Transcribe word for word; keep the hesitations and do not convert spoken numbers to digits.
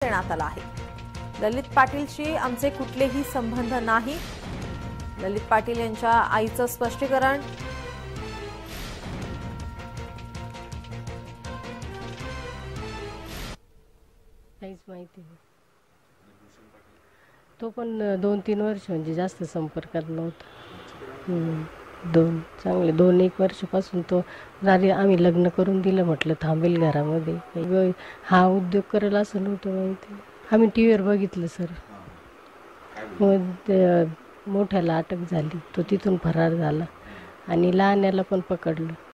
देण्यात आला आहे. ललित पाटीलशी आमचे कुठलेही संबंध नाही. ललित पाटील यांच्या आईचं स्पष्टीकरण. काहीच माहिती नाही. तो पण दोन तीन वर्ष म्हणजे जास्त संपर्कात नव्हता. दोन चांगले दोन एक वर्षापासून तो रात्री आम्ही लग्न करून दिलं म्हटलं थांबेल घरामध्ये. हा उद्योग करेल असं नव्हतं माहिती. आम्ही टी व्हीवर बघितलं सर. मग मोठ्याला अटक झाली, तो तिथून फरार झाला आणि लहान्याला पण पकडलं.